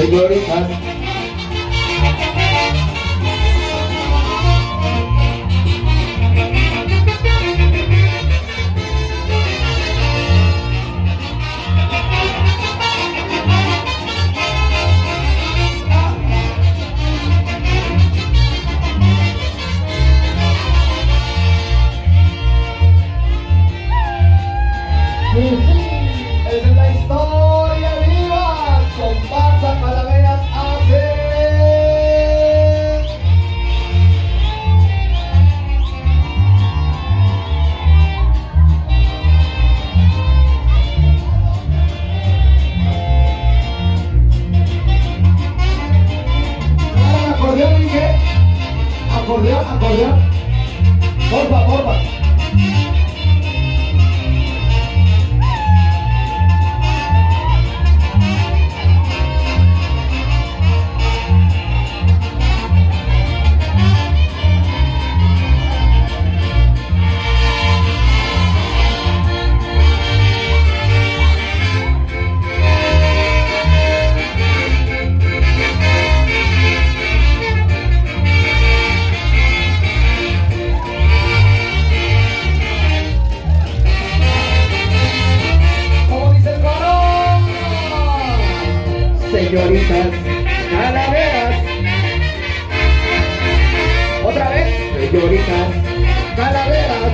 señoritas. Esa es la historia viva, comparsa Calaveras hace. Acordeón, dije. Acordeón, acordeón. Porfa, porfa. Señoritas, calaveras. Otra vez, señoritas, calaveras.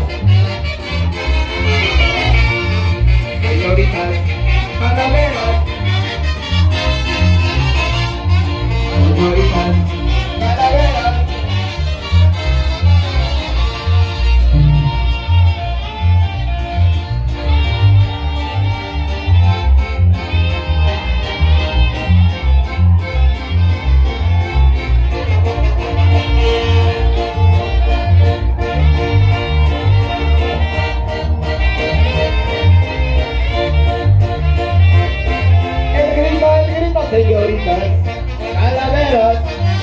Señoritas, calaveras. Señoritas, calaveras. Señoritas, calaveras.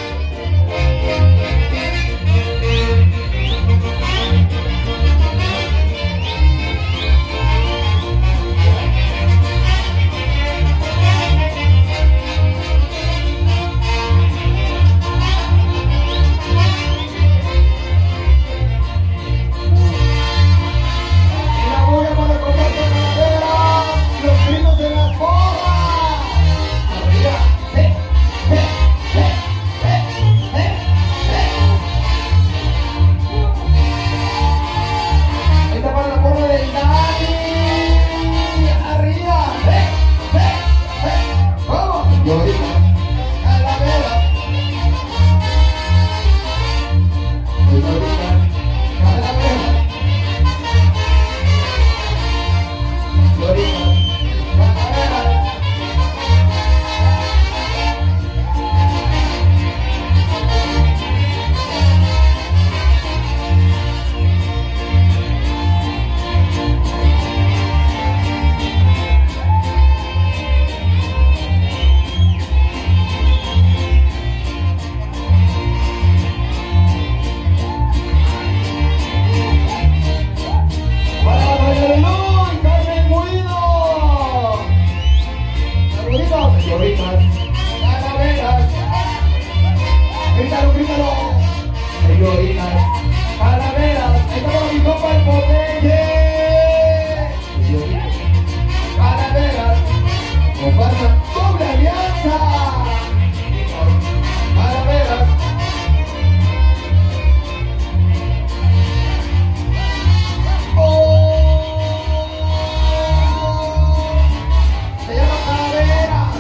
La bulla para el comparsa Calaveras, los gritos en las porras. Esta para la porra del Dani. Arriba. Vamos. Señoritas, calaveras. Señoritas, calaveras. Señoritas, calaveras. Señoritas, calaveras. Grítalo, grítalo. Señoritas, calaveras. Ahí está mi compa el Popeye. Señoritas, calaveras. Comparsa doble alianza. Calaveras. Se llama Calaveras.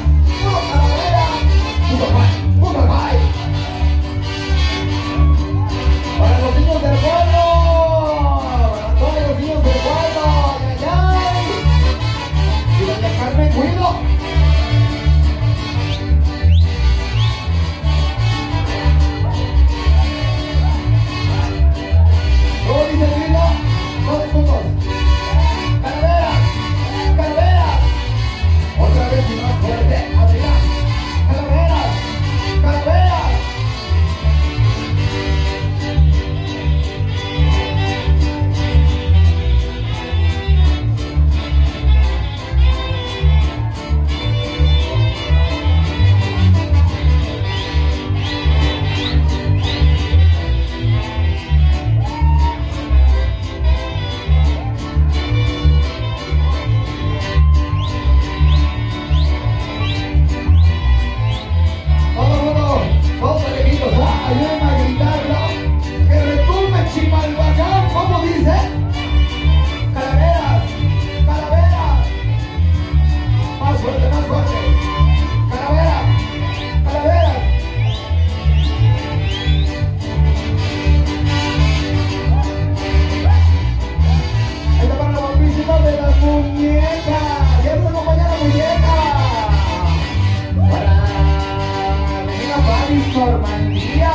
Para los niños del pueblo, para todos los niños del pueblo, ay, ay, ay. Y doña Carmen Guido. ¿Cómo dice el Guido? Todos juntos. Calaveras, calaveras. Otra vez y más fuerte, Adrián. Calaveras, calaveras. Sandía.